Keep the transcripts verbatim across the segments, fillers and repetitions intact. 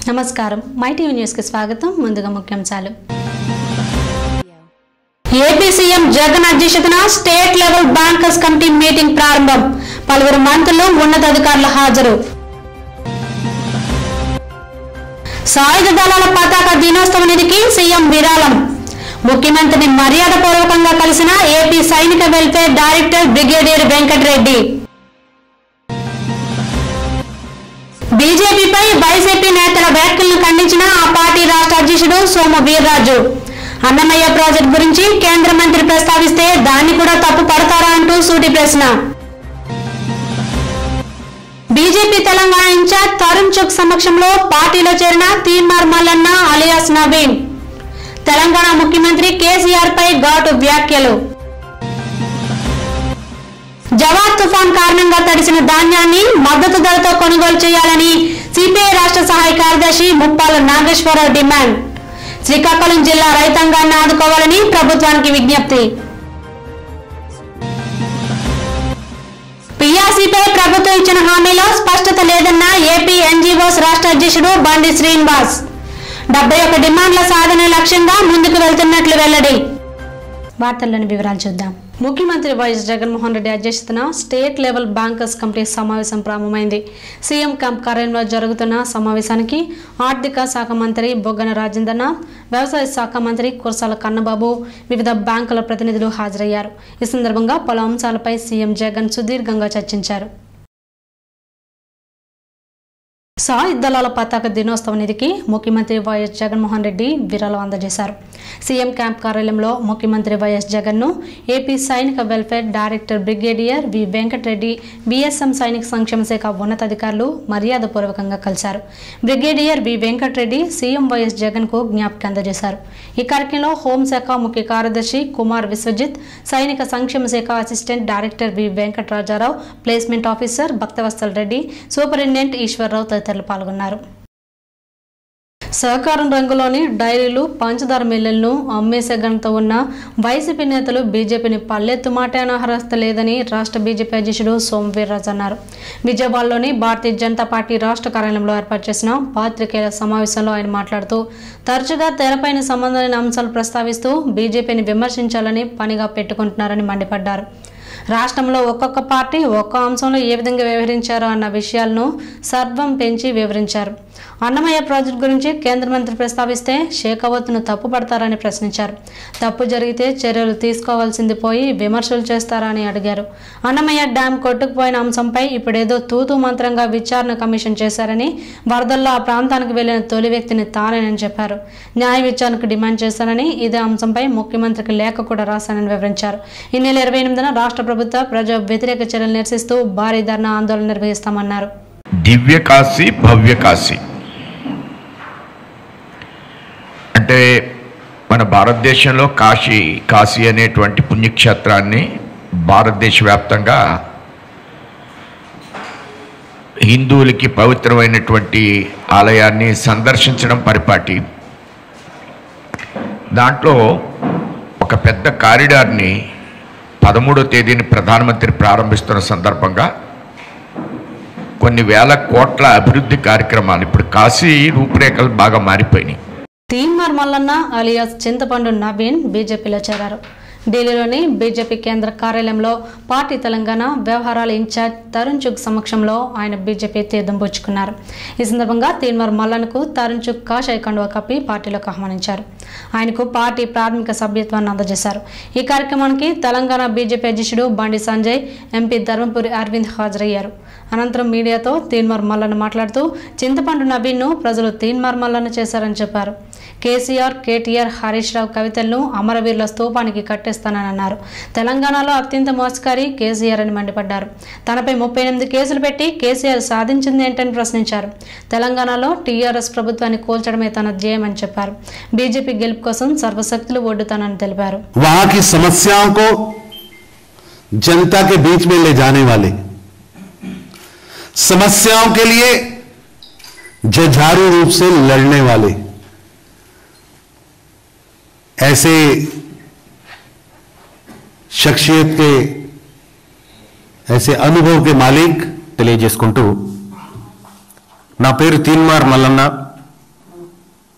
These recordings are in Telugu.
నమస్కారం మై టీవీ న్యూస్ కి స్వాగతం. ముందుగా ముఖ్యాంశాలు. ఏపీ సీఎం జగన్ అధ్యక్షతన state level bankers committee meeting ప్రారంభం. పలువురు మంత్రులు ఉన్నతాధికారుల హాజరు. సాయుధ దళాల పతాక దినోత్సవ నిధికి సీఎం విరాళం. ముఖ్యమంత్రిని మర్యాదపూర్వకంగా కలిసిన ఏపీ సైనిక వెల్ఫేర్ డైరెక్టర్ బ్రిగేడియర్ వెంకటరెడ్డి. బీజేపీపై వైసీపీ నేతల వ్యాఖ్యలను ఖండించిన ఆ పార్టీ రాష్ట్ర అధ్యక్షుడు సోము వీర్రాజు. అన్నమయ్య ప్రాజెక్టు గురించి కేంద్ర మంత్రి ప్రస్తావిస్తే దాన్ని కూడా తప్పు పడతారా అంటూ సూటి ప్రశ్న. బీజేపీ తెలంగాణ ఇన్ఛార్జ్ తరుణ్ చుగ్ సమక్షంలో పార్టీలో చేరిన తీన్మార్ మల్లన్న అలియాస్ నవీన్. తెలంగాణ ముఖ్యమంత్రి కేసీఆర్ పై ఘాటు వ్యాఖ్యలు. జవాద్ తుఫాన్ కారణంగా తడిసిన ధాన్యాన్ని మద్దతు ధరతో కొనుగోలు చేయాలని సిపిఐ రాష్ట్ర సహాయ కార్యదర్శి ముప్పాల నాగేశ్వరరావు డిమాండ్. శ్రీకాకుళం జిల్లా రైతాంగాన్ని ఆదుకోవాలని ప్రభుత్వానికి విజ్ఞప్తి. పిఆర్సీపై ప్రభుత్వం ఇచ్చిన హామీలో స్పష్టత లేదన్న ఏపీ ఎన్జీఓస్ రాష్ట్ర అధ్యక్షుడు బండి శ్రీనివాస్. డెబ్బై ఒక్క డిమాండ్ల సాధన లక్ష్యంగా ముందుకు వెళ్తున్నట్లు వెల్లడి. వార్తల్లోని వివరాలు చూద్దాం. ముఖ్యమంత్రి వైఎస్ జగన్మోహన్ రెడ్డి అధ్యక్షతన స్టేట్ లెవెల్ బ్యాంకర్స్ కమిటీ సమావేశం ప్రారంభమైంది. సీఎం క్యాంప్ కార్యాలయంలో జరుగుతున్న సమావేశానికి ఆర్థిక శాఖ మంత్రి బొగ్గన రాజేంద్రనాథ్, వ్యవసాయ శాఖ మంత్రి కురసాల కన్నబాబు, వివిధ బ్యాంకుల ప్రతినిధులు హాజరయ్యారు. ఈ సందర్భంగా పలు అంశాలపై సీఎం జగన్ సుదీర్ఘంగా చర్చించారు. సాయుధ దళాల పతాక దినోత్సవ నిధికి ముఖ్యమంత్రి వైఎస్ జగన్మోహన్ రెడ్డి విరాళం అందజేశారు. సీఎం క్యాంప్ కార్యాలయంలో ముఖ్యమంత్రి వైఎస్ జగన్ను ఏపీ సైనిక welfare director brigadier V Venkata Reddy, BSM సైనిక సంక్షేమ శాఖ ఉన్నతాధికారులు మర్యాదపూర్వకంగా కలిశారు. Brigadier V Venkata Reddy CM YS జగన్కు జ్ఞాపిక అందజేశారు. ఈ కార్యక్రమంలో హోంశాఖ ముఖ్య కార్యదర్శి కుమార్ విశ్వజిత్, సైనిక సంక్షేమ శాఖ assistant director V Venkata Raja Rao, placement officer Bhaktavatsal Reddy, superintendent Eswar Rao తదితరులు పాల్గొన్నారు. సహకారం రంగంలోని డైరీలు, పంచదార మిల్లులను అమ్మేసే ఘనత ఉన్న వైసీపీ నేతలు బీజేపీని పల్లెత్తు మాట అనర్హత లేదని రాష్ట్ర బీజేపీ అధ్యక్షుడు సోము వీర్రాజు అన్నారు. విజయవాడలోని భారతీయ జనతా పార్టీ రాష్ట్ర కార్యాలయంలో ఏర్పాటు చేసిన పాత్రికేయుల సమావేశంలో ఆయన మాట్లాడుతూ, తరచుగా తెరపైన సంబంధమైన అంశాలు ప్రస్తావిస్తూ బీజేపీని విమర్శించాలని పనిగా పెట్టుకుంటున్నారని మండిపడ్డారు. రాష్ట్రంలో ఒక్కొక్క పార్టీ ఒక్కో అంశంలో ఏ విధంగా వ్యవహరించారో అన్న విషయాలను సర్వం పెంచి వివరించారు. అన్నమయ్య ప్రాజెక్టు గురించి కేంద్ర మంత్రి ప్రస్తావిస్తే షేకావత్ను తప్పు పడతారని ప్రశ్నించారు. తప్పు జరిగితే చర్యలు తీసుకోవాల్సింది పోయి విమర్శలు చేస్తారా అని అడిగారు. అన్నమయ్య డ్యాం కొట్టుకుపోయిన అంశంపై ఇప్పుడేదో తూతూ మంత్రంగా విచారణ కమిషన్ చేశారని, వరదల్లో ఆ ప్రాంతానికి వెళ్లిన తొలి వ్యక్తిని తానేనని చెప్పారు. న్యాయ విచారణకు డిమాండ్ చేశానని, ఇదే అంశంపై ముఖ్యమంత్రికి లేఖ కూడా రాశానని వివరించారు. ఈ నెల ఇరవై ఎనిమిదిన రాష్ట్ర ప్రభుత్వ ప్రజా వ్యతిరేక చర్యలు నిరసిస్తూ భారీ ధర్నా ఆందోళన నిర్వహిస్తామన్నారు. దివ్య కాశీ, భవ్య కాశీ అంటే మన భారతదేశంలో కాశీ కాశీ అనేటువంటి పుణ్యక్షేత్రాన్ని భారతదేశ వ్యాప్తంగా హిందువులకి పవిత్రమైనటువంటి ఆలయాన్ని సందర్శించడం పరిపాటి. దాంట్లో ఒక పెద్ద కారిడార్ని పదమూడో తేదీని ప్రధానమంత్రి ప్రారంభిస్తున్న సందర్భంగా కొన్ని వేల కోట్ల అభివృద్ధి కార్యక్రమాలు, ఇప్పుడు కాశీ రూపురేఖలు బాగా మారిపోయినాయి. తీన్మార్ మల్లన్న అలియాస్ చింతపండు నవీన్ బీజేపీలో చేరారు. ఢిల్లీలోని బీజేపీ కేంద్ర కార్యాలయంలో పార్టీ తెలంగాణ వ్యవహారాల ఇన్ఛార్జ్ తరుణ్ చుగ్ సమక్షంలో ఆయన బీజేపీ తీర్థం పుచ్చుకున్నారు. ఈ సందర్భంగా తీన్మార్ మల్లన్నకు తరుణ్ చుగ్ కాషాయ కండువా కప్పి పార్టీలోకి ఆహ్వానించారు. ఆయనకు పార్టీ ప్రాథమిక సభ్యత్వాన్ని అందజేశారు. ఈ కార్యక్రమానికి తెలంగాణ బీజేపీ అధ్యక్షుడు బండి సంజయ్, ఎంపీ ధర్మపురి అరవింద్ హాజరయ్యారు. అనంతరం మీడియాతో తీన్మార్ మల్లన్న మాట్లాడుతూ, చింతపండు నవీన్ను ప్రజలు తీన్మార్ మల్లన్న చేశారని చెప్పారు. కేసీఆర్, కేటీఆర్, హరీష్ రావు కవితలను అమరవీరుల స్తూపానికి కట్టేస్తానని అన్నారు. తెలంగాణలో అత్యంత మోసకారి కేసీఆర్ అని మండిపడ్డారు. తనపై ముప్పై ఎనిమిది కేసులు పెట్టి కేసీఆర్ సాధించింది ఏంటని ప్రశ్నించారు. తెలంగాణలో టీఆర్ఎస్ ప్రభుత్వాన్ని కూల్చడమే తన ధ్యేయమని చెప్పారు. బీజేపీ గెలుపు కోసం సర్వశక్తులు ఒడ్డుతానని తెలిపారు. वहां की समस्याओं को जनता के बीच में ले जाने वाले, समस्याओं के लिए जुझारू रूप से लड़ने वाले ऐसे शख्सियत के, ऐसे अनुभव के मालिक తెలియజేసుకుంటూ, నా పేరు తీన్మార్ మల్లన్న,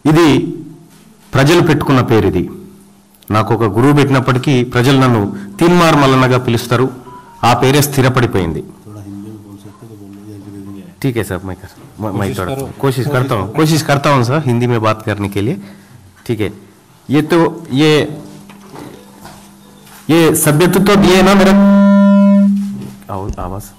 ఇది ప్రజలు పెట్టుకున్న పేరు. ఇది నాకు ఒక గురువు పెట్టినప్పటికీ ప్రజలు నన్ను తీన్మార్ మల్లన్నగా పిలుస్తారు. ఆ పేరే స్థిరపడిపోయింది. ठीक है सर, मैं कर मैं थोड़ा कोशिश करता हूँ कोशिश करता हूँ सर हिंदी में बात करने के लिए. ठीक है, ये तो ये ये सभ्यत्व तो ये ना मेरा आवाज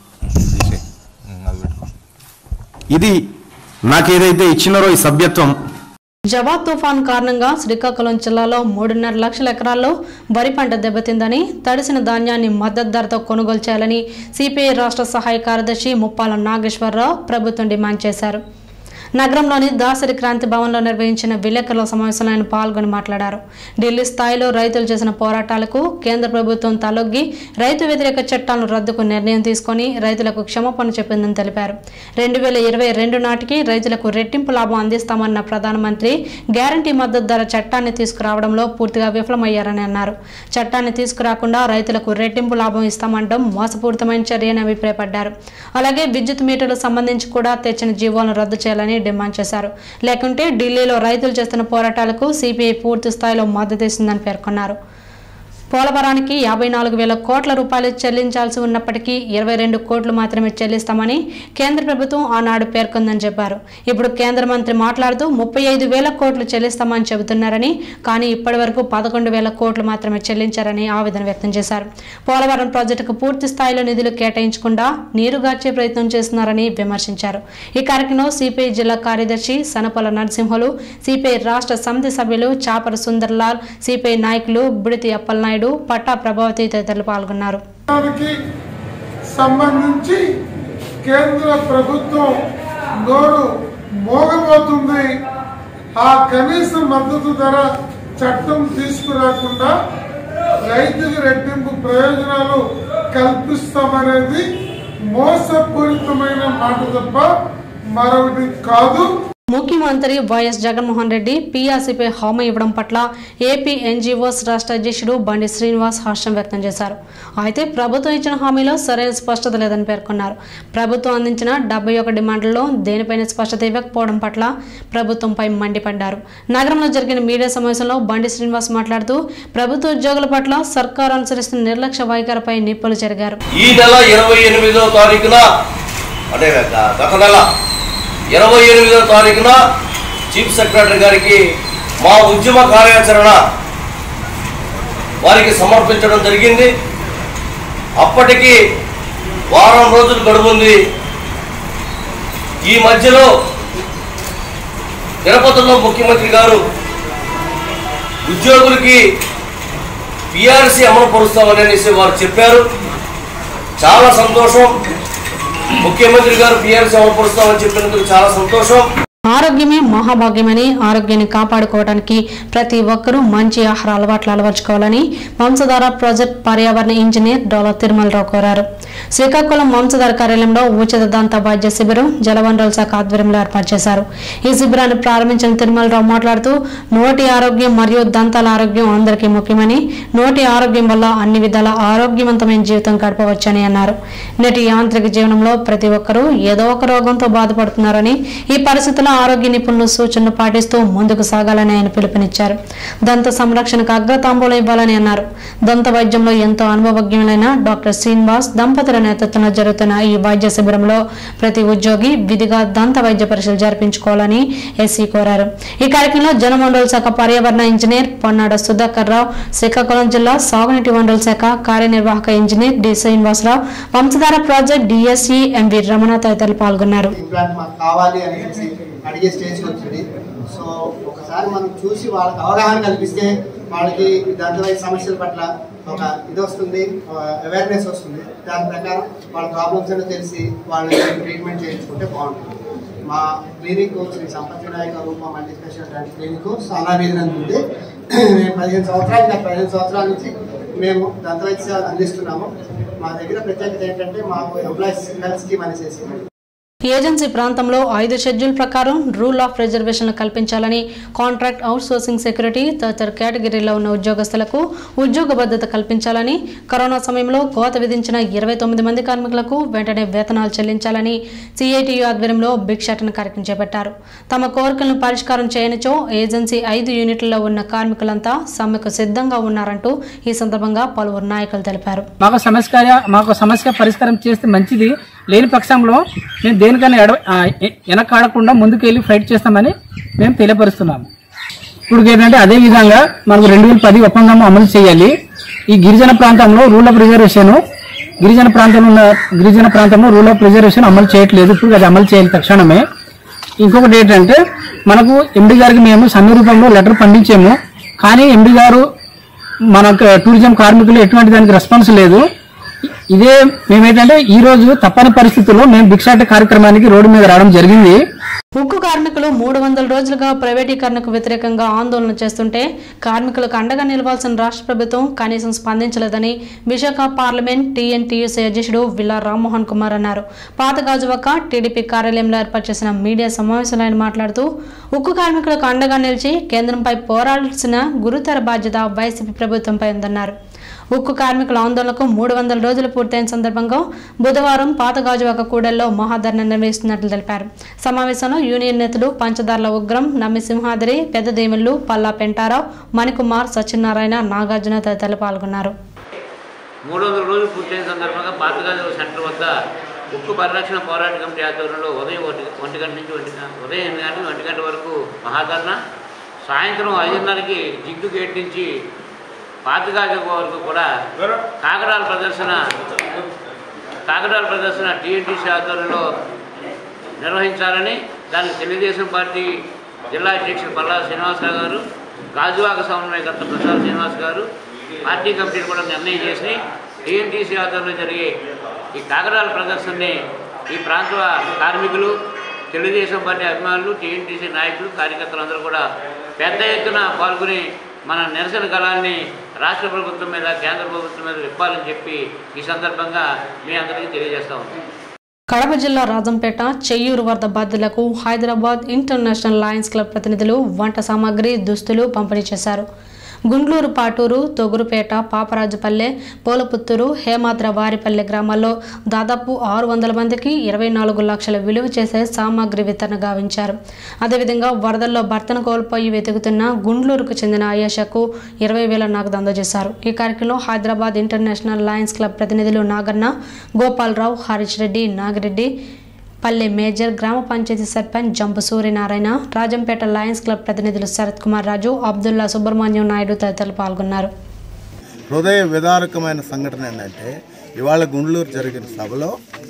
ఇది నాకేదైతే ఇచ్చినారో ఈ సభ్యత్వం. జవాబ్ తుఫాన్ కారణంగా శ్రీకాకుళం జిల్లాలో మూడున్నర లక్షల ఎకరాల్లో వరి పంట దెబ్బతిందని, తడిసిన ధాన్యాన్ని మద్దతు ధరతో కొనుగోలు చేయాలని సిపిఐ రాష్ట్ర సహాయ కార్యదర్శి ముప్పాల నాగేశ్వరరావు ప్రభుత్వం డిమాండ్ చేశారు. నగరంలోని దాసరి క్రాంతి భవన్లో నిర్వహించిన విలేకరుల సమావేశంలో ఆయన పాల్గొని మాట్లాడారు. ఢిల్లీ స్థాయిలో రైతులు చేసిన పోరాటాలకు కేంద్ర ప్రభుత్వం తలొగ్గి రైతు వ్యతిరేక చట్టాలను రద్దుకు నిర్ణయం తీసుకొని రైతులకు క్షమాపణ చెప్పిందని తెలిపారు. రెండు వేల ఇరవై రెండు నాటికి రైతులకు రెట్టింపు లాభం అందిస్తామన్న ప్రధానమంత్రి గ్యారంటీ మద్దతు ధర చట్టాన్ని తీసుకురావడంలో పూర్తిగా విఫలమయ్యారని అన్నారు. చట్టాన్ని తీసుకురాకుండా రైతులకు రెట్టింపు లాభం ఇస్తామంటం మోసపూరితమైన చర్యని అభిప్రాయపడ్డారు. అలాగే విద్యుత్ మీటర్లకు సంబంధించి కూడా తెచ్చిన జీవోలను రద్దు చేయాలని డిమాండ్ చేశారు. లేకుంటే ఢిల్లీలో రైతులు చేస్తున్న పోరాటాలకు సిపిఐ పూర్తి స్థాయిలో మద్దతు ఇస్తుందని పేర్కొన్నారు. పోలవరానికి యాభై నాలుగు వేల కోట్ల రూపాయలు చెల్లించాల్సి ఉన్నప్పటికీ ఇరవై రెండు కోట్లు మాత్రమే చెల్లిస్తామని కేంద్ర ప్రభుత్వం ఆనాడు పేర్కొందని చెప్పారు. ఇప్పుడు కేంద్ర మంత్రి మాట్లాడుతూ ముప్పై ఐదు వేల కోట్లు చెల్లిస్తామని చెబుతున్నారని, కానీ ఇప్పటి వరకు పదకొండు వేల కోట్లు మాత్రమే చెల్లించారని ఆవేదన వ్యక్తం చేశారు. పోలవరం ప్రాజెక్టుకు పూర్తి స్థాయిలో నిధులు కేటాయించకుండా నీరుగార్చే ప్రయత్నం చేస్తున్నారని విమర్శించారు. ఈ కార్యక్రమంలో సిపిఐ జిల్లా కార్యదర్శి సనపల నరసింహులు, సిపిఐ రాష్ట్ర సమితి సభ్యులు చాపర సుందర్లాల్, సిపిఐ నాయకులు బుడితి అప్పలనాయుడు, పట్టా ప్రభావతి తదితరులు పాల్గొన్నారు. సంబంధించి కేంద్ర ప్రభుత్వం నోరు మోగబోతుంది. ఆ కనీస మద్దతు ధర చట్టం తీసుకురాకుండా రైతుకు రెట్టింపు ప్రయోజనాలు కల్పిస్తామనేది మోసపూరితమైన మాట తప్ప మరొకటి కాదు. ముఖ్యమంత్రి వైఎస్ జగన్మోహన్ రెడ్డి పీఆర్సీపై హామీ ఇవ్వడం పట్ల ఏపీ ఎన్జీఓస్ రాష్ట్ర అధ్యక్షుడు బండి శ్రీనివాస్ హర్షం వ్యక్తం చేశారు. అయితే ప్రభుత్వం ఇచ్చిన హామీలో సరైన స్పష్టత లేదని పేర్కొన్నారు. ప్రభుత్వం అందించిన డెబ్బై ఒక డిమాండ్లలో దేనిపైన స్పష్టత ఇవ్వకపోవడం పట్ల ప్రభుత్వంపై మండిపడ్డారు. నగరంలో జరిగిన మీడియా సమావేశంలో బండి శ్రీనివాస్ మాట్లాడుతూ ప్రభుత్వ ఉద్యోగుల పట్ల సర్కారు అనుసరిస్తున్న నిర్లక్ష్య వైఖరిపై నిప్పులు చెరిగారు. ఈ నెల ఇరవై ఎనిమిదో తారీఖున అంటే గత నెల ఇరవై ఎనిమిదో తారీఖున చీఫ్ సెక్రటరీ గారికి మా ఉద్యమ కార్యాచరణ వారికి సమర్పించడం జరిగింది. అప్పటికి వారం రోజులు గడువుంది. ఈ మధ్యలో తిరుపతిలో ముఖ్యమంత్రి గారు ఉద్యోగులకి పిఆర్సీ అమలు పరుస్తామనేసి వారు చెప్పారు. చాలా సంతోషం. ముఖ్యమంత్రి గారు పిఆర్సీ అమలు పరుస్తామని చెప్పినందుకు చాలా సంతోషం. ఆరోగ్యమే మహాభాగ్యమని, ఆరోగ్యాన్ని కాపాడుకోవడానికి ప్రతి ఒక్కరూ మంచి ఆహార అలవాట్లు అలవర్చుకోవాలని వంశధార ప్రాజెక్ట్ పర్యావరణ ఇంజనీర్ డాలర్ తిరుమలరావు కోరారు. శ్రీకాకుళం వంశధార కార్యాలయంలో ఉచిత దంత వైద్య శిబిరం జలవనరుల శాఖ ఆధ్వర్యంలో ఏర్పాటు చేశారు. ఈ శిబిరాన్ని ప్రారంభించిన తిరుమలరావు మాట్లాడుతూ నోటి ఆరోగ్యం మరియు దంతాల ఆరోగ్యం అందరికీ ముఖ్యమని, నోటి ఆరోగ్యం వల్ల అన్ని విధాల ఆరోగ్యవంతమైన జీవితం గడపవచ్చని అన్నారు. నేటి యాంత్రిక జీవనంలో ప్రతి ఒక్కరూ ఏదో ఒక రోగంతో బాధపడుతున్నారని, ఈ పరిస్థితుల్లో ఆరోగ్య నిపుణుల సూచనలు పాటిస్తూ ముందుకు సాగాలని ఆయన పిలుపునిచ్చారు. దంత సంరక్షణకు అగ్రతాంబూలం ఇవ్వాలని అన్నారు. దంత వైద్యంలో ఎంతో అనుభవజ్ఞులైన డాక్టర్ శ్రీనివాస్ దంపతుల నేతృత్వంలో జరుగుతున్న ఈ వైద్య శిబిరంలో ప్రతి ఉద్యోగి విధిగా దంత వైద్య పరీక్షలు జరిపించుకోవాలని ఎస్సీ కోరారు. ఈ కార్యక్రమంలో జలవనరుల శాఖ పర్యావరణ ఇంజనీర్ పొన్నాడ సుధాకర్ రావు, శ్రీకాకుళం జిల్లా సాగునీటి వనరుల శాఖ కార్యనిర్వాహక engineer D Srinivasa Rao, Vamsadhara project DSE MV Ramana తదితరులు పాల్గొన్నారు. అడిగే స్టేజ్కి వచ్చింది. సో ఒకసారి మనం చూసి వాళ్ళకి అవగాహన కల్పిస్తే వాళ్ళకి దంత వైద్య సమస్యల పట్ల ఒక ఇది వస్తుంది, అవేర్నెస్ వస్తుంది. దాని ప్రకారం వాళ్ళ ప్రాబ్లమ్స్ అని తెలిసి వాళ్ళని ట్రీట్మెంట్ చేయించుకుంటే బాగుంటుంది. మా clinic Sri Sampath Vinayaka Roopa multi speciality clinic Sana వీధి ఉంది. మేము పదిహేను సంవత్సరాలు గత పదిహేను సంవత్సరాల నుంచి మేము దంత వైద్య సేవలు అందిస్తున్నాము. మా దగ్గర ప్రత్యేకత ఏంటంటే మాకు ఎంప్లాయీస్ హెల్త్ స్కీమ్ అనేసి ఏజెన్సీ ప్రాంతంలో ఐదు షెడ్యూల్ ప్రకారం రూల్ ఆఫ్ రిజర్వేషన్లు కల్పించాలని, కాంట్రాక్ట్ అవుట్సోర్సింగ్ సెక్యూరిటీ తదితర కేటగిరీలో ఉన్న ఉద్యోగస్తులకు ఉద్యోగ భద్రత కల్పించాలని, కరోనా సమయంలో కోత విధించిన ఇరవై తొమ్మిది మంది కార్మికులకు వెంటనే వేతనాలు చెల్లించాలని సిఐటియు ఆధ్వర్యంలో భిక్షాటన కార్యక్రమం చేపట్టారు. తమ కోరికలను పరిష్కారం చేయనిచో ఏజెన్సీ ఐదు యూనిట్లలో ఉన్న కార్మికులంతా సమ్మెకు సిద్ధంగా ఉన్నారంటూ ఈ సందర్భంగా పలువురు నాయకులు తెలిపారు. మాకు సమస్య మాకు సమస్య పరిష్కారం చేస్తే మంచిది, లేని పక్షంలో మేము దేనికైనా ఎడ వెనకాడకుండా ముందుకెళ్ళి ఫైట్ చేస్తామని మేము తెలియపరుస్తున్నాము. ఇప్పుడు ఏంటంటే అదే విధంగా మనకు రెండు వేల పది ఒప్పందం అమలు చేయాలి. ఈ గిరిజన ప్రాంతంలో రూల్ ఆఫ్ రిజర్వేషన్ గిరిజన ప్రాంతంలో ఉన్న గిరిజన ప్రాంతంలో రూల్ ఆఫ్ రిజర్వేషన్ అమలు చేయట్లేదు. ఇప్పుడు అది అమలు చేయాలి తక్షణమే. ఇంకొకటి ఏంటంటే మనకు ఎండి గారికి మేము సమ్మె రూపంలో లెటర్ పంపించాము, కానీ ఎండి గారు మనకు టూరిజం కార్మికులు ఎటువంటి దానికి రెస్పాన్స్ లేదు. ఇదే మేమేంటంటే ఈ రోజు తప్పని పరిస్థితుల్లో మేము భిక్షాట కార్యక్రమానికి రోడ్డు మీద రావడం జరిగింది. ఉక్కు కార్మికులు మూడు వందల రోజులుగా ప్రైవేటీకరణకు వ్యతిరేకంగా ఆందోళన చేస్తుంటే కార్మికులకు అండగా నిలవాల్సిన రాష్ట్ర ప్రభుత్వం కనీసం స్పందించలేదని విశాఖ పార్లమెంట్ టీఎన్టీయూసీ అధ్యక్షుడు విల్లా రామ్మోహన్ కుమార్ అన్నారు. పాతగాజువాక టీడీపీ కార్యాలయంలో ఏర్పాటు చేసిన మీడియా సమావేశంలో ఆయన మాట్లాడుతూ ఉక్కు కార్మికులకు అండగా నిలిచి కేంద్రంపై పోరాడాల్సిన గురుతర బాధ్యత వైసీపీ ప్రభుత్వంపై ఉందన్నారు. ఉక్కు కార్మికుల ఆందోళనకు మూడు వందల రోజులు పూర్తయిన సందర్భంగా బుధవారం పాతగాజువాక కూడల్లో మహాధర్నా నిర్వహిస్తున్నట్లు తెలిపారు. సమావేశంలో యూనియన్ నేతలు పంచదార్ల ఉగ్రం, నమ్మిసింహాద్రి, పెద్దదేముళ్లు, పల్లా పెంటారావు, మణికుమార్, సత్యనారాయణ, నాగార్జున తదితరులు పాల్గొన్నారు. మూడు వందల రోజులు పూర్తయిన సందర్భంగా పాతగాజువాక సెంటర్ వద్ద ఉక్కు పరిరక్షణ పోరాట కమిటీ ఆధ్వర్యంలో ఉదయం ఒంటి గంట నుంచి ఒంటి ఉదయం ఎనిమిది గంటల ఒంటి గంట వరకు మహాధర్నా, సాయంత్రం ఐదున్నరకి జిగ్గు గేట్ నుంచి పాతగాజువాక వరకు కూడా కాగడాల ప్రదర్శన కాగడాల ప్రదర్శన టీఎన్టీసీ ఆధ్వర్యంలో నిర్వహించాలని, దానికి తెలుగుదేశం పార్టీ జిల్లా అధ్యక్షుడు పల్లా శ్రీనివాసరావు గారు, గాజువాక సమన్వయకర్త ప్రసాద్ శ్రీనివాస్ గారు పార్టీ కమిటీని కూడా నిర్ణయం చేసి టీఎన్టీసీ ఆధ్వర్యంలో జరిగే ఈ కాగడాల ప్రదర్శనని ఈ ప్రాంత కార్మికులు, తెలుగుదేశం పార్టీ అభిమానులు, టీఎన్టీసీ నాయకులు, కార్యకర్తలు అందరూ కూడా పెద్ద ఎత్తున పాల్గొని మన నిరసన కళాన్ని రాష్ట్ర ప్రభుత్వం మీద, కేంద్ర ప్రభుత్వం మీద విప్పాలని చెప్పి ఈ సందర్భంగా మీ అందరికీ తెలియజేస్తా ఉన్నాం. కడప జిల్లా రాజంపేట చెయ్యూరు వరద బాధితులకు హైదరాబాద్ ఇంటర్నేషనల్ లయన్స్ క్లబ్ ప్రతినిధులు వంట సామాగ్రి, దుస్తులు పంపిణీ చేశారు. గుండ్లూరు, పాటూరు, తొగురుపేట, పాపరాజుపల్లె, పోలపుత్తూరు, హేమాద్ర వారిపల్లె గ్రామాల్లో దాదాపు ఆరు వందల మందికి ఇరవై నాలుగు లక్షల విలువ చేసే సామాగ్రి వితరణ గావించారు. అదేవిధంగా వరదల్లో భర్తను కోల్పోయి వెతుకుతున్న గుండ్లూరుకు చెందిన ఆయేషకు ఇరవై వేల నగదు అందజేశారు. ఈ కార్యక్రమంలో హైదరాబాద్ ఇంటర్నేషనల్ లయన్స్ క్లబ్ ప్రతినిధులు నాగన్న, గోపాలరావు, హరీష్ రెడ్డి, నాగిరెడ్డి, పల్లె మేజర్, గ్రామ పంచాయతీ సర్పంచ్ జంపు సూర్యనారాయణ, రాజంపేట లయన్స్ క్లబ్ ప్రతినిధులు శరత్ కుమార్ రాజు, అబ్దుల్లా, సుబ్రహ్మణ్యం నాయుడు తదితరులు పాల్గొన్నారు. హృదయ విదారకమైన సంఘటన ఏంటంటే ఇవాళ గుండ్లూరు జరిగిన సభలో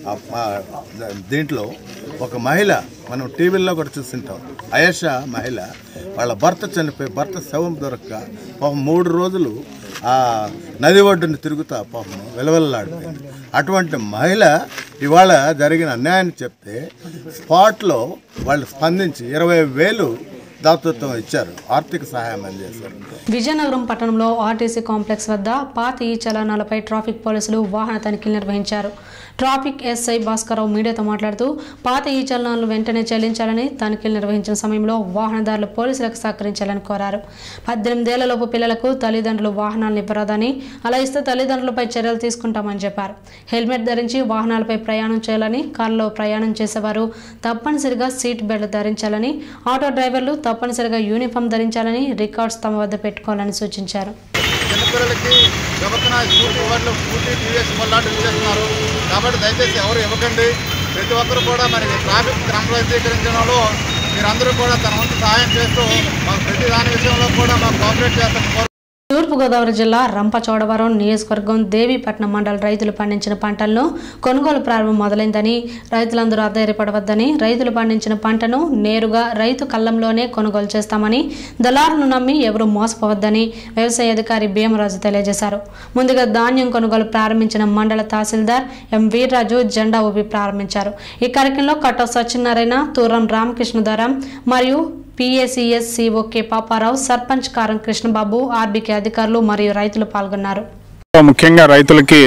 దీంట్లో ఒక మహిళ, మనం టీవీల్లో కూడా చూస్తుంటాం, అయేషా మహిళ వాళ్ళ భర్త చనిపోయి భర్త శవం దొరక్క పాపం మూడు రోజులు ఆ నది ఒడ్డుని తిరుగుతా పాపం వెలవెల్లాడిపోయింది. అటువంటి మహిళ ఇవాళ జరిగిన అన్యాయాన్ని చెప్తే స్పాట్లో వాళ్ళు స్పందించి ఇరవై వేలు దాతృత్వం ఇచ్చారు, ఆర్థిక సహాయం అందజేశారు. విజయనగరం పట్టణంలో ఆర్టీసీ కాంప్లెక్స్ వద్ద పాత ఈ చలనాలపై ట్రాఫిక్ పోలీసులు వాహన తనిఖీలు నిర్వహించారు. ట్రాఫిక్ ఎస్ఐ భాస్కరరావు మీడియాతో మాట్లాడుతూ పాత ఈ చలనాలు వెంటనే చెల్లించాలని, తనిఖీలు నిర్వహించిన సమయంలో వాహనదారులు పోలీసులకు సహకరించాలని కోరారు. పద్దెనిమిదేళ్లలోపు పిల్లలకు తల్లిదండ్రులు వాహనాలను ఇవ్వరాదని, అలా ఇస్తే తల్లిదండ్రులపై చర్యలు తీసుకుంటామని చెప్పారు. హెల్మెట్ ధరించి వాహనాలపై ప్రయాణం చేయాలని, కారులో ప్రయాణం చేసేవారు తప్పనిసరిగా సీట్ బెల్ట్ ధరించాలని, ఆటో డ్రైవర్లు తప్పనిసరిగా యూనిఫామ్ ధరించాలని, రికార్డ్స్ తమ వద్ద పెట్టుకోవాలని సూచించారు. చిన్నపిల్లలకి గబక్కన స్కూటీ వాళ్ళు స్కూటీ టీవీఎస్ లాంటివి చేస్తున్నారు కాబట్టి దయచేసి ఎవరు ఇవ్వకండి. ప్రతి ఒక్కరు కూడా మనకి ట్రాఫిక్ క్రమబద్ధీకరించడంలో మీరందరూ కూడా తన వంతు సహాయం చేస్తూ మాకు ప్రతి దాని విషయంలో కూడా మాకు కోఆపరేట్ చేస్తాం. తూర్పుగోదావరి జిల్లా రంపచోడవరం నియోజకవర్గం దేవీపట్నం మండల రైతులు పండించిన పంటలను కొనుగోలు ప్రారంభం మొదలైందని, రైతులందరూ అధైర్యపడవద్దని, రైతులు పండించిన పంటను నేరుగా రైతు కళ్ళంలోనే కొనుగోలు చేస్తామని, దళారులను నమ్మి ఎవరూ మోసపోవద్దని వ్యవసాయ అధికారి భీమరాజు తెలియజేశారు. ముందుగా ధాన్యం కొనుగోలు ప్రారంభించిన మండల తహసీల్దార్ ఎం వీర్రాజు జెండా ఊపి ప్రారంభించారు. ఈ కార్యక్రమంలో కట్ట సత్యనారాయణ, తూరం రామకృష్ణధారం మరియు PACS CO K Paparao, sarpanch Karam Krishnababu, RBK అధికారులు మరియు రైతులు పాల్గొన్నారు. ముఖ్యంగా రైతులకి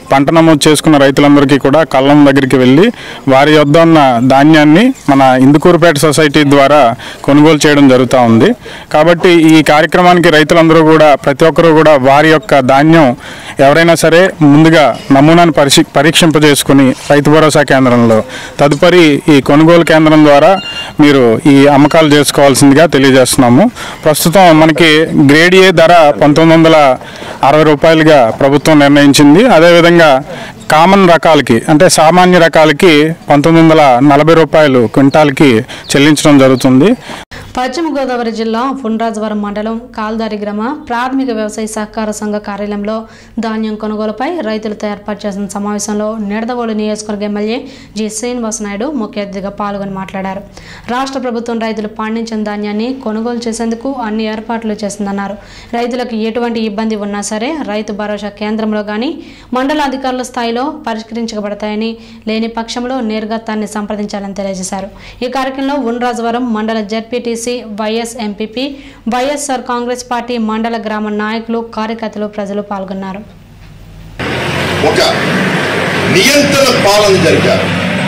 పంట నమోదు చేసుకున్న రైతులందరికీ కూడా కళ్ళం దగ్గరికి వెళ్ళి వారి వద్ద ఉన్న ధాన్యాన్ని మన ఇందుకూరుపేట సొసైటీ ద్వారా కొనుగోలు చేయడం జరుగుతూ ఉంది. కాబట్టి ఈ కార్యక్రమానికి రైతులందరూ కూడా ప్రతి ఒక్కరూ కూడా వారి యొక్క ధాన్యం ఎవరైనా సరే ముందుగా నమూనాను పరీక్ష పరీక్షింపజేసుకుని రైతు భరోసా కేంద్రంలో తదుపరి ఈ కొనుగోలు కేంద్రం ద్వారా మీరు ఈ అమ్మకాలు చేసుకోవాల్సిందిగా తెలియజేస్తున్నాము. ప్రస్తుతం మనకి గ్రేడ్ ఏ ధర పంతొమ్మిది వందల అరవై రూపాయలుగా ప్రభుత్వం నిర్ణయించింది. అదేవిధంగా కామన్ రకాలకి అంటే సామాన్య రకాలకి పంతొమ్మిది వందల నలభై రూపాయలు క్వింటాల్కి చెల్లించడం జరుగుతుంది. పశ్చిమ గోదావరి జిల్లా ఫుండ్రాజవరం మండలం కాల్దారి గ్రామ ప్రాథమిక వ్యవసాయ సహకార సంఘ కార్యాలయంలో ధాన్యం కొనుగోలుపై రైతులతో ఏర్పాటు చేసిన సమావేశంలో నిడదవోలు నియోజకవర్గ ఎమ్మెల్యే జి శ్రీనివాస నాయుడు ముఖ్య అతిథిగా పాల్గొని మాట్లాడారు. రాష్ట్ర ప్రభుత్వం రైతులు పండించిన ధాన్యాన్ని కొనుగోలు చేసేందుకు అన్ని ఏర్పాట్లు చేసిందన్నారు. రైతులకు ఎటువంటి ఇబ్బంది ఉన్నా సరే రైతు భరోసా కేంద్రంలో కానీ మండల అధికారుల స్థాయిలో పరిష్కరించబడతాయని, లేని పక్షంలో నేరుగా తనని సంప్రదించాలని తెలియజేశారు. ఈ కార్యక్రమంలో ఫుండ్రాజవరం మండల ZPTC, YS MPP, YSR Congress party మండల గ్రామ నాయకులు, కార్యకర్తలు, ప్రజలు పాల్గొన్నారు. ఒక నియంత్రణ పాలన జరిగారు,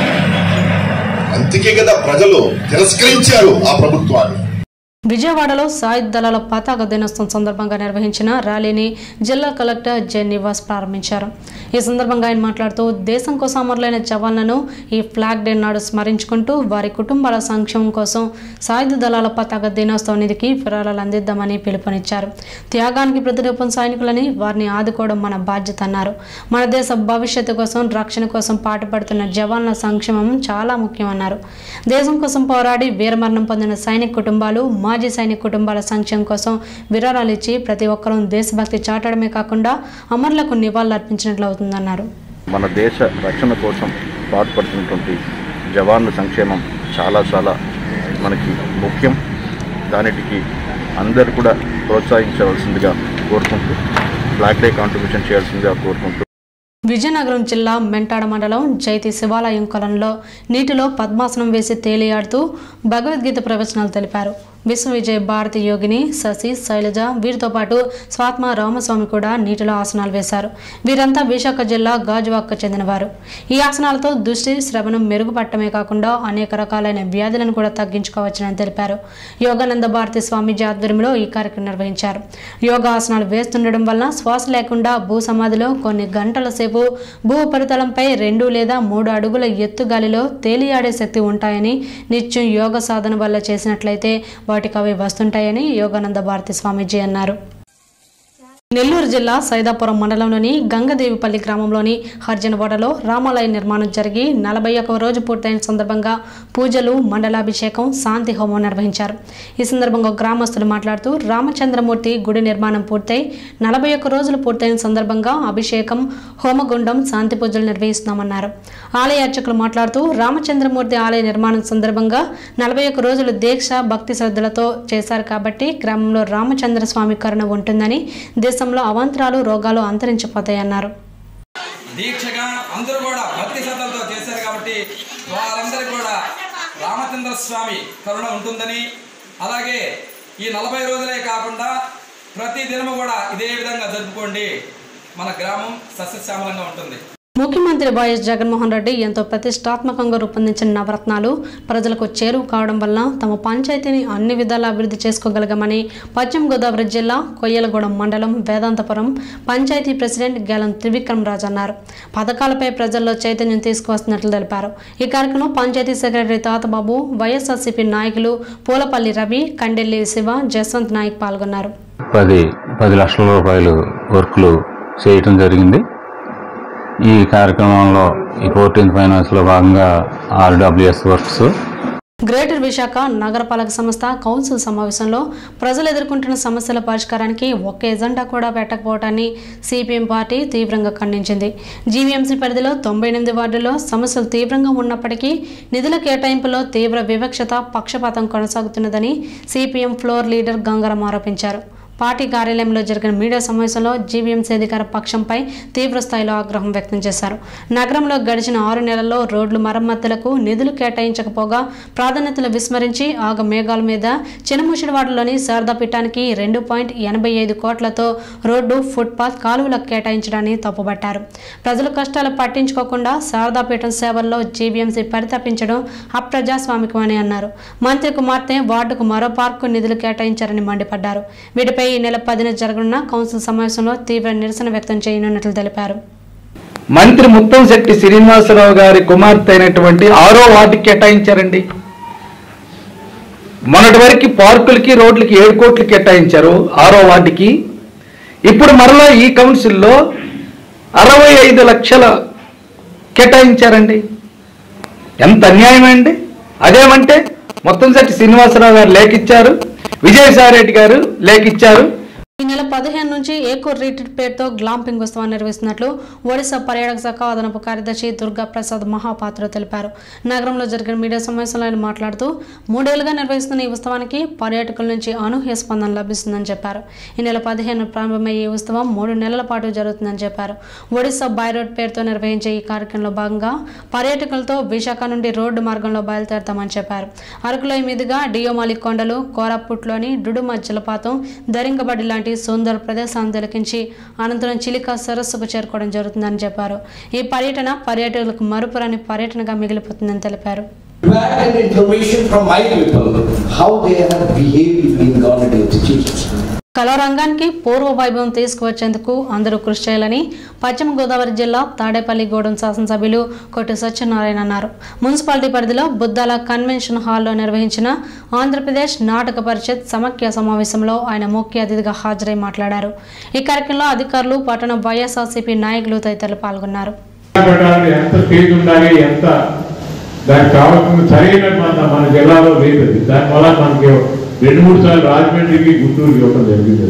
అందుకే కదా ప్రజలు తిరస్కరించారు ఆ ప్రభుత్వాన్ని. విజయవాడలో సాయుధ దళాల పతాక దినోత్సవం సందర్భంగా నిర్వహించిన ర్యాలీని జిల్లా కలెక్టర్ జె నివాస్ ప్రారంభించారు. ఈ సందర్భంగా ఆయన మాట్లాడుతూ దేశం కోసం అమరులైన జవాన్లను ఈ ఫ్లాగ్ డే నాడు స్మరించుకుంటూ వారి కుటుంబాల సంక్షేమం కోసం సాయుధ దళాల పతాక దినోత్సవ నిధికి విరాళాలు అందిద్దామని పిలుపునిచ్చారు. త్యాగానికి ప్రతిరూపం సైనికులని, వారిని ఆదుకోవడం మన బాధ్యత అన్నారు. మన దేశ భవిష్యత్తు కోసం, రక్షణ కోసం పాటుపడుతున్న జవాన్ల సంక్షేమం చాలా ముఖ్యమన్నారు. దేశం కోసం పోరాడి వీరమరణం పొందిన సైనిక కుటుంబాలు, మాజీ సైనిక కుటుంబాల సంక్షేమం కోసం విరాళాలు ఇచ్చి ప్రతి ఒక్కరూ దేశభక్తి చాటడమే కాకుండా అమరులకు నివాళులు అర్పించినట్లు అవుతుందన్నారు. మన దేశ రక్షణ కోసం పాటుపడుతున్నటువంటి జవాన్ల సంక్షేమం చాలా చాలా మనకి ముఖ్యం. దానికి అందరూ కూడా ప్రోత్సహించవలసిందిగా కోరుకుంటూ, ఫ్లాగ్ డే కాంట్రిబ్యూషన్ చేయాల్సిందిగా కోరుకుంటూ విజయనగరం జిల్లా మెంటాడ మండలం జైతి శివాలయం కొలంలో నీటిలో పద్మాసనం వేసి తేలియాడుతూ భగవద్గీత ప్రవచనాలు తెలిపారు. విశ్వ విజయ భారతి యోగిని, శశి, శైలజ, వీరితో పాటు స్వాత్మ రామస్వామి కూడా నీటిలో ఆసనాలు వేశారు. వీరంతా విశాఖ జిల్లా గాజువాకకు చెందినవారు. ఈ ఆసనాలతో దృష్టి, శ్రవణం మెరుగుపడటమే కాకుండా అనేక రకాలైన వ్యాధులను కూడా తగ్గించుకోవచ్చునని తెలిపారు. యోగానంద భారతి స్వామీజీ ఆధ్వర్యంలో ఈ కార్యక్రమం నిర్వహించారు. యోగా ఆసనాలు వేస్తుండడం వల్ల శ్వాస లేకుండా భూ సమాధిలో కొన్ని గంటల సేపు భూ ఉపరితలంపై రెండు లేదా మూడు అడుగుల ఎత్తు గాలిలో తేలియాడే శక్తి ఉంటాయని, నిత్యం యోగ సాధన వల్ల చేసినట్లయితే వాటికి అవి వస్తుంటాయని యోగానంద భారతి స్వామీజీ అన్నారు. నెల్లూరు జిల్లా సైదాపురం మండలంలోని గంగదేవిపల్లి గ్రామంలోని హర్జనవాడలో రామాలయ నిర్మాణం జరిగి నలభై ఒకవ రోజు పూర్తయిన సందర్భంగా పూజలు, మండలాభిషేకం, శాంతి హోమం నిర్వహించారు. ఈ సందర్భంగా గ్రామస్తులు మాట్లాడుతూ రామచంద్రమూర్తి గుడి నిర్మాణం పూర్తయి నలభై ఒక్క రోజులు పూర్తయిన సందర్భంగా అభిషేకం, హోమగుండం, శాంతి పూజలు నిర్వహిస్తున్నామన్నారు. ఆలయ అర్చకులు మాట్లాడుతూ రామచంద్రమూర్తి ఆలయ నిర్మాణం సందర్భంగా నలభై ఒక్క రోజులు దీక్ష, భక్తి శ్రద్ధలతో చేశారు కాబట్టి గ్రామంలో రామచంద్ర స్వామి కరుణ ఉంటుందని, దేశంలో అవాంతరాలు, రోగాలు అంతరించిపోతాయన్నారు. దీక్షగా అందరూ కూడా భక్తి శ్రద్ధలతో చేశారు కాబట్టి వాళ్ళందరికీ కూడా రామచంద్ర స్వామి కరుణ ఉంటుందని, అలాగే ఈ నలభై రోజులే కాకుండా ప్రతి దినము కూడా ఇదే విధంగా జరుపుకోండి, మన గ్రామం సస్యశ్యామలంగా ఉంటుంది. ముఖ్యమంత్రి వైఎస్ జగన్మోహన్ రెడ్డి ఎంతో ప్రతిష్టాత్మకంగా రూపొందించిన నవరత్నాలు ప్రజలకు చేరువ కావడం వల్ల తమ పంచాయతీని అన్ని విధాలా అభివృద్ధి చేసుకోగలగమని పశ్చిమ గోదావరి జిల్లా కొయ్యలగూడెం మండలం వేదాంతపురం పంచాయతీ ప్రెసిడెంట్ గేలం త్రివిక్రమ్ రాజు అన్నారు. పథకాలపై ప్రజల్లో చైతన్యం తీసుకువస్తున్నట్లు తెలిపారు. ఈ కార్యక్రమంలో పంచాయతీ సెక్రటరీ తాతబాబు, వైఎస్ఆర్సీపీ నాయకులు పూలపల్లి రవి, కండెల్లి శివ, జస్వంత్ నాయక్ పాల్గొన్నారు. పది పది లక్షల రూపాయలు వర్క్లు చేయటం జరిగింది. ఈ కార్యక్రమంలో ఈ ఫోర్టీన్త్ ఫైనాన్స్లో భాగంగా ఆర్డబ్ల్యూఎస్ వర్క్స్. గ్రేటర్ విశాఖ నగరపాలక సంస్థ కౌన్సిల్ సమావేశంలో ప్రజలు ఎదుర్కొంటున్న సమస్యల పరిష్కారానికి ఒక్క ఎజెండా కూడా పెట్టకపోవడాన్ని సిపిఎం పార్టీ తీవ్రంగా ఖండించింది. జీవీఎంసీ పరిధిలో తొంభై ఎనిమిది వార్డుల్లో సమస్యలు తీవ్రంగా ఉన్నప్పటికీ నిధుల కేటాయింపులో తీవ్ర వివక్షత, పక్షపాతం కొనసాగుతున్నదని సిపిఎం ఫ్లోర్ లీడర్ గంగారాం ఆరోపించారు. పార్టీ కార్యాలయంలో జరిగిన మీడియా సమావేశంలో జీవీఎంసీ అధికార పక్షంపై తీవ్ర స్థాయిలో ఆగ్రహం వ్యక్తం చేశారు. నగరంలో గడిచిన ఆరు నెలల్లో రోడ్లు మరమ్మతులకు నిధులు కేటాయించకపోగా ప్రాధాన్యతలు విస్మరించి ఆగ మేఘాల మీద చినముషిడివాడలోని శారదాపీఠానికి రెండు పాయింట్ ఎనభై ఐదు కోట్లతో రోడ్డు ఫుట్పాత్ కాలువలకు కేటాయించడాన్ని తప్పుబట్టారు. ప్రజల కష్టాలు పట్టించుకోకుండా శారదాపీఠం సేవల్లో జీవీఎంసీ పరితపించడం అప్రజాస్వామికమని అన్నారు. మంత్రి కుమార్తె వార్డుకు మరో పార్కు నిధులు కేటాయించారని మండిపడ్డారు. వీటిపై ఈ నెల పదిన జరగనున్న కౌన్సిల్ సమావేశంలో తీవ్ర నిరసన వ్యక్తం చేయనున్నట్లు తెలిపారు. మంత్రి ముత్తంశెట్టి శ్రీనివాసరావు గారి కుమార్తె అయినటువంటి ఆరో వార్డుకి కేటాయించారండి. మొన్నటి వరకు పార్కులకి రోడ్లకి ఏడు కోట్లు కేటాయించారు ఆరో వార్డుకి. ఇప్పుడు మరలా ఈ కౌన్సిల్లో అరవై ఐదు లక్షల కేటాయించారండి. ఎంత అన్యాయమండి. అదేమంటే ముత్తంశెట్టి శ్రీనివాసరావు గారు లేఖిచ్చారు, విజయసాయి రెడ్డి గారు లేఖిచ్చారు. ఈ నెల పదిహేను నుంచి ఏకో రీట్రీట్ పేరుతో గ్లాంపింగ్ ఉత్సవాన్ని నిర్వహిస్తున్నట్లు ఒడిశా పర్యాటక శాఖ అదనపు కార్యదర్శి దుర్గా ప్రసాద్ మహాపాత్ర తెలిపారు. నగరంలో జరిగిన మీడియా సమావేశంలో ఆయన మాట్లాడుతూ మూడేళ్లుగా నిర్వహిస్తున్న ఈ ఉత్సవానికి పర్యాటకుల నుంచి అనూహ్య స్పందన లభిస్తుందని చెప్పారు. ఈ నెల పదిహేను ప్రారంభమయ్యే ఈ ఉత్సవం మూడు నెలల పాటు జరుగుతుందని చెప్పారు. ఒడిశా బై రోడ్ పేరుతో నిర్వహించే ఈ కార్యక్రమంలో భాగంగా పర్యాటకులతో విశాఖ నుండి రోడ్డు మార్గంలో బయలుదేరతామని చెప్పారు. అరకులో మీదుగా డియోమాలి కొండలు, కోరాపుట్లోని డుడుమ జలపాతం, దరింగబడి లాంటి సుందర ప్రదేశాలను తిలకించి అనంతరం చిలికా సరస్సుకు చేరుకోవడం జరుగుతుందని చెప్పారు. ఈ పర్యటన పర్యాటకులకు మరుపురాని పర్యటనగా మిగిలిపోతుందని తెలిపారు. కళారంగానికి పూర్వ వైభవం తీసుకువచ్చేందుకు అందరూ కృషి చేయాలని పశ్చిమ గోదావరి జిల్లా తాడేపల్లిగూడెం శాసనసభ్యులు కొట్టి సత్యనారాయణ అన్నారు. మున్సిపాలిటీ పరిధిలో బుద్దాల కన్వెన్షన్ హాల్లో నిర్వహించిన ఆంధ్రప్రదేశ్ నాటక పరిషత్ సమాఖ్య సమావేశంలో ఆయన ముఖ్య అతిథిగా హాజరై మాట్లాడారు. ఈ కార్యక్రమంలో అధికారులు, పట్టణ వైఎస్ఆర్సీపీ నాయకులు తదితరులు పాల్గొన్నారు. దానికి కావాల్సిన సరైన మన జిల్లాలో లేదు. దానివల్ల మనకి రెండు మూడు సార్లు రాజమండ్రికి, గుంటూరుకి ఇవ్వడం జరిగింది.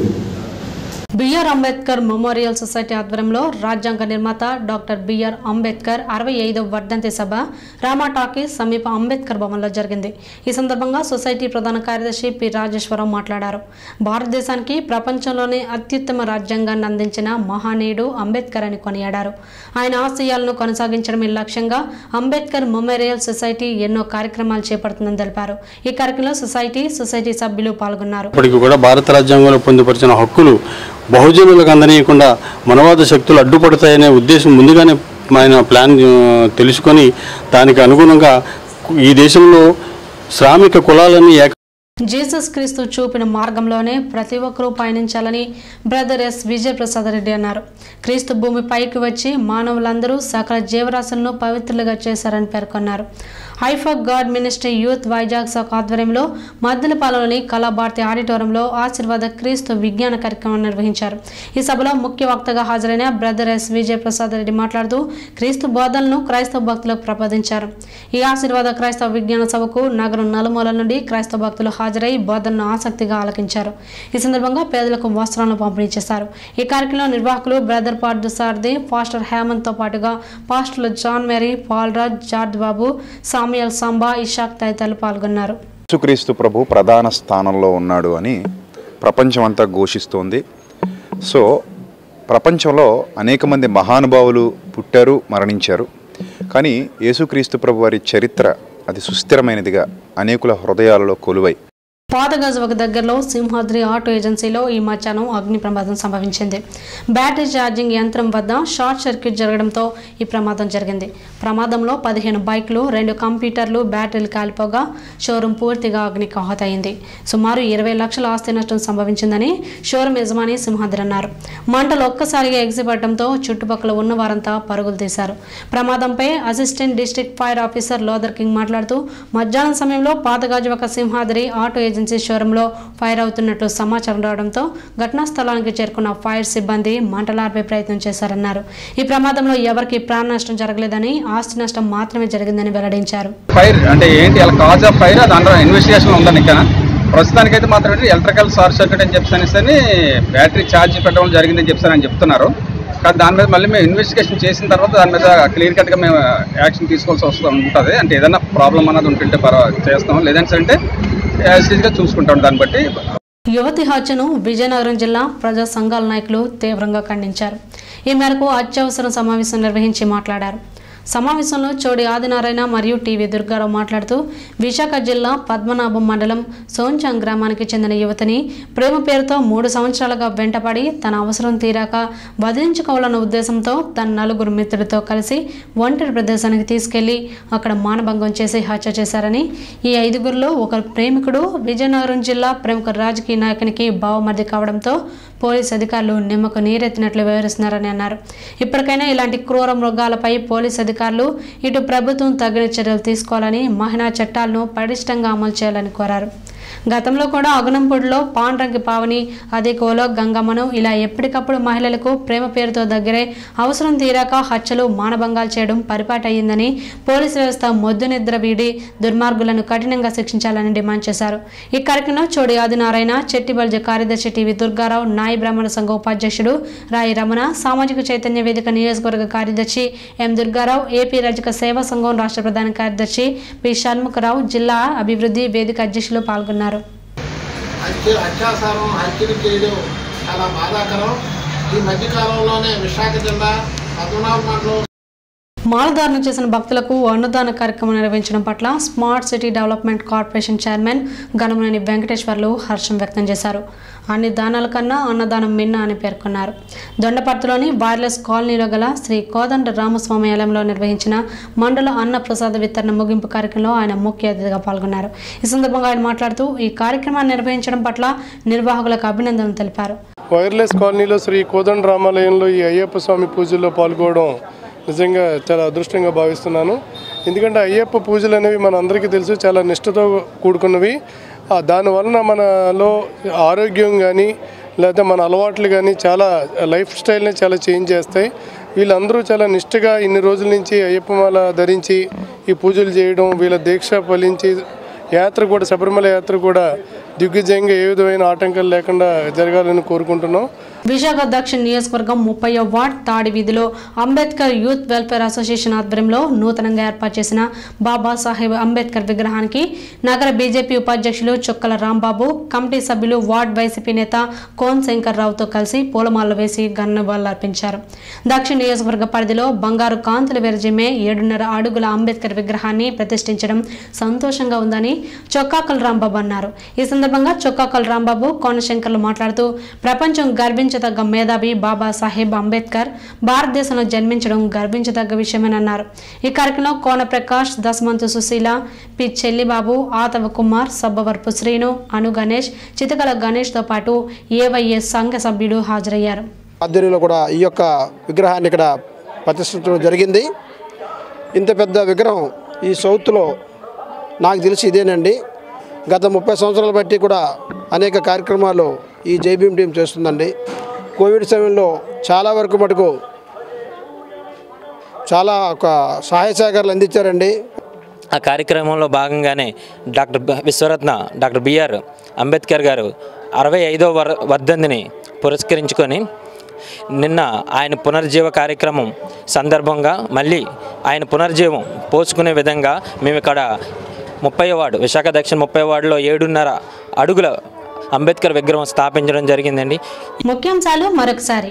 బిఆర్ అంబేద్కర్ మెమోరియల్ సొసైటీ ఆధ్వర్యంలో రాజ్యాంగ నిర్మాత డాక్టర్ బిఆర్ అంబేద్కర్ అరవై ఐదవ వర్ధంతి సభ రామా టాకీస్ సమీప అంబేద్కర్ భవన్లో జరిగింది. ఈ సందర్భంగా సొసైటీ ప్రధాన కార్యదర్శి పి రాజేశ్వరరావు మాట్లాడారు. భారతదేశానికి ప్రపంచంలోనే అత్యుత్తమ రాజ్యాంగాన్ని అందించిన మహానీయుడు అంబేద్కర్ అని కొనియాడారు. ఆయన ఆశయాలను కొనసాగించడమే లక్ష్యంగా అంబేద్కర్ మెమోరియల్ సొసైటీ ఎన్నో కార్యక్రమాలు చేపడుతుందని తెలిపారు. ఈ కార్యక్రమంలో సొసైటీ సొసైటీ సభ్యులు పాల్గొన్నారు. ఇప్పటికీ కూడా భారత రాజ్యాంగంలో పొందుపరిచిన హక్కులు బహుజనులకు అందనీయకుండా మనవాద శక్తులు అడ్డుపడతాయనే ఉద్దేశం ముందుగానే ఆయన ప్లాన్ తెలుసుకొని దానికి అనుగుణంగా ఈ దేశంలో శ్రామిక కులాలని ఏక జీసస్ క్రీస్తు చూపిన మార్గంలోనే ప్రతి ఒక్కరూ పయనించాలని బ్రదర్ ఎస్ విజయప్రసాద్ రెడ్డి అన్నారు. క్రీస్తు భూమి పైకి వచ్చి మానవులందరూ సకల జీవరాశులను పవిత్రులుగా చేశారని పేర్కొన్నారు. Hyper God ministry youth Vizag శాఖ ఆధ్వర్యంలో మద్దెలపాలెంలోని కళాభారతి ఆడిటోరియంలో ఆశీర్వాద క్రీస్తు విజ్ఞాన కార్యక్రమం నిర్వహించారు. ఈ సభలో ముఖ్య వక్తగా హాజరైన బ్రదర్ ఎస్ విజయప్రసాద్ రెడ్డి మాట్లాడుతూ క్రీస్తు బోధనలను క్రైస్తవ భక్తులకు ప్రబోధించారు. ఈ ఆశీర్వాద క్రైస్తవ విజ్ఞాన సభకు నగరం నలుమూల నుండి క్రైస్తవ భక్తులు హాజరై బోధనను ఆసక్తిగా ఆలకించారు. ఈ సందర్భంగా పేదలకు వస్త్రాలను పంపిణీ చేశారు. ఈ కార్యక్రమంలో నిర్వాహకులు బ్రదర్ పార్డు సారథి, పాస్టర్ హేమంత్తో పాటుగా పాస్టర్లు John Mary, Paulraj, George Babu, Samuel Samba, Ishaq తదితరులు పాల్గొన్నారు. యేసుక్రీస్తు ప్రభు ప్రధాన స్థానంలో ఉన్నాడు అని ప్రపంచం అంతా ఘోషిస్తోంది. సో ప్రపంచంలో అనేక మంది మహానుభావులు పుట్టారు, మరణించారు. కానీ యేసుక్రీస్తు ప్రభు వారి చరిత్ర అది సుస్థిరమైనదిగా అనేకుల హృదయాలలో కొలువై పాతగజవక దగ్గరలో సింహాద్రి ఆటో ఏజెన్సీలో ఈ మధ్యాహ్నం అగ్ని ప్రమాదం సంభవించింది. బ్యాటరీ ఛార్జింగ్ యంత్రం వద్ద షార్ట్ సర్క్యూట్ జరగడంతో ఈ ప్రమాదం జరిగింది. ప్రమాదంలో పదిహేను బైకులు, రెండు కంప్యూటర్లు, బ్యాటరీలు కాలిపోగా షోరూం పూర్తిగా అగ్నికి ఆహుతయింది. సుమారు ఇరవై లక్షల ఆస్తి నష్టం సంభవించిందని షోరూం యజమాని సింహాద్రి అన్నారు. మంటలు ఒక్కసారిగా ఎగిసిపడటంతో చుట్టుపక్కల ఉన్న వారంతా పరుగులు తీశారు. ప్రమాదంపై assistant district fire officer Luther King మాట్లాడుతూ మధ్యాహ్నం సమయంలో పాతగాజువక సింహాద్రి ఆటో ఏజెన్సీ షోరూంలో ఫైర్ అవుతున్నట్లు సమాచారం రావడంతో ఘటనా స్థలానికి చేరుకున్న ఫైర్ సిబ్బంది మంటలార్పే ప్రయత్నం చేశారన్నారు. ఈ ప్రమాదంలో ఎవరికి ప్రాణ నష్టం జరగలేదని, ఆస్తి నష్టం మాత్రమే జరిగిందని వెల్లడించారు. ఫైర్ అంటే ఏంటి, అలా కాజ్ ఆఫ్ ఫైర్ అది అండర్ ఇన్వెస్టిగేషన్ ఉందని ఇక్కడ ప్రస్తుతానికైతే మాత్రం ఎలక్ట్రికల్ షార్ట్ సర్క్యూట్ అని చెప్పేసి బ్యాటరీ ఛార్జ్ పెట్టడం జరిగిందని చెప్పారని చెప్తున్నారు. కానీ దాని మీద మళ్ళీ మేము ఇన్వెస్టిగేషన్ చేసిన తర్వాత దాని మీద క్లియర్ కట్గా మేము యాక్షన్ తీసుకోవాల్సి వస్తూ ఉంటుంది. అంటే ఏదైనా ప్రాబ్లం అన్నది ఉంటుంటే పర్వాలేదు చేస్తాం, లేదంటే అంటే యాజ్ గా చూసుకుంటాం. దాన్ని బట్టి యువతి హత్యను విజయనగరం జిల్లా ప్రజా సంఘాల నాయకులు తీవ్రంగా ఖండించారు. ఈ మేరకు అత్యవసర సమావేశం నిర్వహించి మాట్లాడారు. సమావేశంలో చోడి ఆదినారాయణ మరియు టీవీ దుర్గారావు మాట్లాడుతూ విశాఖ జిల్లా పద్మనాభం మండలం సోంచాంగ్ గ్రామానికి చెందిన యువతిని ప్రేమ పేరుతో మూడు సంవత్సరాలుగా వెంటపడి తన అవసరం తీరాక వదిలించుకోవాలన్న ఉద్దేశంతో తన నలుగురు మిత్రులతో కలిసి ఒంటరి ప్రదేశానికి తీసుకెళ్లి అక్కడ మానభంగం చేసి హత్య చేశారని, ఈ ఐదుగురిలో ఒకరు ప్రేమికుడు విజయనగరం జిల్లా ప్రముఖ రాజకీయ నాయకునికి బావమర్ది కావడంతో పోలీసు అధికారులు నిమ్మకు నీరెత్తినట్లు వివరిస్తున్నారని అన్నారు. ఇప్పటికైనా ఇలాంటి క్రూర మృగాలపై పోలీసు అధికారులు ఇటు ప్రభుత్వం తగిన చర్యలు తీసుకోవాలని, మహిళా చట్టాలను పటిష్టంగా అమలు చేయాలని కోరారు. గతంలో కూడా అగనంపూడిలో పాండ్రంగి పావని, అదికోలో గంగమ్మను ఇలా ఎప్పటికప్పుడు మహిళలకు ప్రేమ పేరుతో దగ్గరే అవసరం తీరాక హత్యలు మానభంగాలు చేయడం పరిపాటి అయ్యిందని, పోలీసు వ్యవస్థ మొద్దు నిద్ర వీడి దుర్మార్గులను కఠినంగా శిక్షించాలని డిమాండ్ చేశారు. ఈ కార్యక్రమంలో చోడి ఆదినారాయణ, చెట్టిబల్జ కార్యదర్శి టీవీ దుర్గారావు, నాయి బ్రాహ్మణ సంఘ ఉపాధ్యక్షుడు రాయి రమణ, సామాజిక చైతన్య వేదిక నియోజకవర్గ కార్యదర్శి ఎం దుర్గారావు, ఏపీ రజక సేవా సంఘం రాష్ట్ర ప్రధాన కార్యదర్శి పి షణ్ముఖరావు, జిల్లా అభివృద్ధి వేదిక అధ్యక్షులు పాల్గొన్నారు. హత్య అత్యాచారం హత్యలు చేయడం చాలా బాధాకరం. ఈ మధ్యకాలంలోనే విశాఖ జిల్లా పద్మనాభ మండలం మాలధారణ చేసిన భక్తులకు అన్నదాన కార్యక్రమం నిర్వహించడం పట్ల smart city development corporation chairman Ganamaneni Venkateswarlu హర్షం వ్యక్తం చేశారు. అన్ని దానాల కన్నా అన్నదానం మిన్న అని పేర్కొన్నారు. దొండపర్తిలోని వైర్లెస్ కాలనీలో గల శ్రీ కోదండ రామస్వామి ఆలయంలో నిర్వహించిన మండల అన్న ప్రసాద వితరణ ముగింపు కార్యక్రమంలో ఆయన ముఖ్య అతిథిగా పాల్గొన్నారు. ఈ సందర్భంగా ఆయన మాట్లాడుతూ ఈ కార్యక్రమాన్ని నిర్వహించడం పట్ల నిర్వాహకులకు అభినందనలు తెలిపారు. వైర్లెస్ కాలనీలో శ్రీ కోదండ రామాలయంలో ఈ అయ్యప్ప స్వామి పూజల్లో పాల్గొనడం నిజంగా చాలా అదృష్టంగా భావిస్తున్నాను. ఎందుకంటే అయ్యప్ప పూజలు అనేవి మన అందరికీ తెలుసు, చాలా నిష్ఠతో కూడుకున్నవి. దానివలన మనలో ఆరోగ్యం కానీ లేకపోతే మన అలవాట్లు కానీ చాలా లైఫ్ స్టైల్ని చాలా చేంజ్ చేస్తాయి. వీళ్ళందరూ చాలా నిష్ఠగా ఇన్ని రోజుల నుంచి అయ్యప్ప మాల ధరించి ఈ పూజలు చేయడం, వీళ్ళ దీక్ష ఫలించి యాత్ర కూడా శబరిమల యాత్ర కూడా దిగ్విజయంగా ఏ విధమైన ఆటంకాలు లేకుండా జరగాలని కోరుకుంటున్నాం. విశాఖ దక్షిణ నియోజకవర్గం ముప్పై వార్డ్ తాడి వీధిలో అంబేద్కర్ యూత్ వెల్ఫేర్ అసోసియేషన్ ఆధ్వర్యంలో నూతనంగా ఏర్పాటు చేసిన బాబాసాహెబ్ అంబేద్కర్ విగ్రహానికి నగర బీజేపీ ఉపాధ్యక్షులు చుక్కల రాంబాబు, కమిటీ సభ్యులు వార్డ్ వైసీపీ నేత కోన్ శంకర్ రావుతో కలిసి పూలమాలలు వేసి ఘననివాళులర్పించారు. దక్షిణ నియోజకవర్గ పరిధిలో బంగారు కాంతులు విరజిమ్మే ఏడున్నర అడుగుల అంబేద్కర్ విగ్రహాన్ని ప్రతిష్ఠించడం సంతోషంగా ఉందని చొక్కాకల రాంబాబు అన్నారు. ఈ సందర్భంగా చొక్కాకల రాంబాబు, కోనశంకర్లు మాట్లాడుతూ ప్రపంచం గర్వించదగ్గ మేధావి బాబాసాహెబ్ అంబేద్కర్ భారతదేశంలో జన్మించడం గర్వించదగ్గ విషయమేనన్నారు. ఈ కార్యక్రమంలో కోన ప్రకాష్, దశమంతు సుశీల, పి చెల్లిబాబు, ఆతవ కుమార్, సబ్బవరపు శ్రీను, అను గణేష్, చితకల గణేష్తో పాటు ఏవైఎస్ సంఘ సభ్యులు హాజరయ్యారు. ఆధ్వర్యంలో కూడా ఈ యొక్క విగ్రహాన్ని ఇక్కడ ప్రతిష్ఠించడం జరిగింది. ఇంత పెద్ద విగ్రహం ఈ సౌత్లో నాకు తెలిసి ఇదేనండి. గత ముప్పై సంవత్సరాలు బట్టి కూడా అనేక కార్యక్రమాలు ఈ జైభీం టీం చేస్తుందండి. కోవిడ్ సమయంలో చాలా వరకు మటుకు చాలా ఒక సహాయ సహకారాలు అందించారండి. ఆ కార్యక్రమంలో భాగంగానే doctor Viswaratna doctor BR Ambedkar garu అరవై ఐదవ వర్ వర్ధంతిని పురస్కరించుకొని నిన్న ఆయన పునర్జీవ కార్యక్రమం సందర్భంగా మళ్ళీ ఆయన పునర్జీవం పోసుకునే విధంగా మేము ఇక్కడ ముప్పై వార్డు విశాఖ దక్షిణ ముప్పై వార్డులో ఏడున్నర అడుగుల అంబేద్కర్ విగ్రహం స్థాపించడం జరిగిందండి. ముఖ్యాంశాలు మరొకసారి.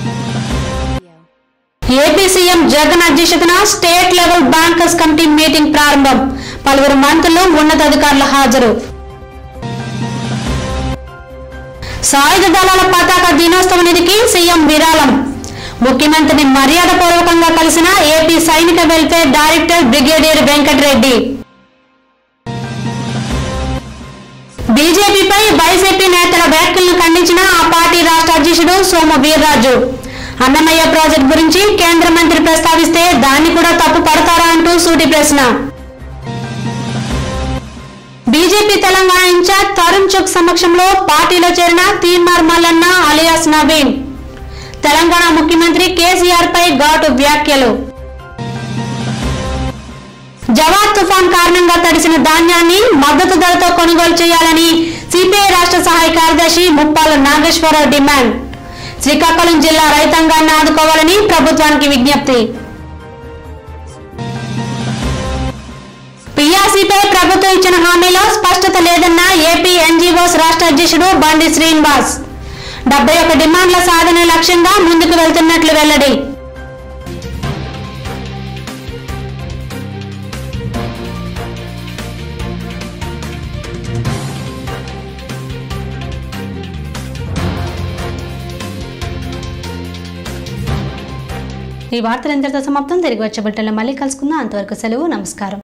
ఏపీ సీఎం జగన్ అధ్యక్షతన state level bankers committee meeting ప్రారంభం. పలువురు మంత్రులు, ఉన్నతాధికారుల హాజరు. సాయుధ దళాల పతాక దినోత్సవ నిధికి సీఎం విరాళం. ముఖ్యమంత్రిని మర్యాదపూర్వకంగా కలిసిన ఏపీ సైనిక వెల్ఫేర్ డైరెక్టర్ బ్రిగేడియర్ వెంకటరెడ్డి. బీజేపీపై వైసీపీ నేతల వ్యాఖ్యలను ఖండించిన ఆ పార్టీ రాష్ట్ర అధ్యక్షుడు సోము వీర్రాజు. అన్నమయ్య ప్రాజెక్టు గురించి కేంద్ర మంత్రి ప్రస్తావిస్తే దాన్ని కూడా తప్పు పడతారా అంటూ సూటి ప్రశ్న. బీజేపీ తెలంగాణ ఇన్ఛార్జ్ తరుణ్ చుక్ సమక్షంలో పార్టీలో చేరిన తీన్మార్ మల్లన్న అలియాస్ నవీన్. తెలంగాణ ముఖ్యమంత్రి కేసీఆర్ పై ఘాటు వ్యాఖ్యలు. జవాద్ తుఫాన్ కారణంగా తడిసిన ధాన్యాన్ని మద్దతు ధరతో కొనుగోలు చేయాలని సిపిఐ రాష్ట్ర సహాయ కార్యదర్శి ముప్పాల నాగేశ్వరరావు డిమాండ్. శ్రీకాకుళం జిల్లా రైతాంగాన్ని ఆదుకోవాలని ప్రభుత్వానికి విజ్ఞప్తి. పిఆర్సీ రుణమాఫీపై ప్రభుత్వం ఇచ్చిన హామీలో స్పష్టత లేదన్న ఏపీ ఎన్జీఓస్ రాష్ట్ర అధ్యక్షుడు బండి శ్రీనివాస్. డెబ్బై ఒక్క డిమాండ్ల సాధన లక్ష్యంగా ముందుకు వెళ్తున్నట్లు వెల్లడి. ఈ వార్తలు ఇంతటితో సమాప్తం. తిరిగి వచ్చే బులెటిన్లో మళ్ళీ కలుసుకుందాం. అంతవరకు సెలవు. నమస్కారం.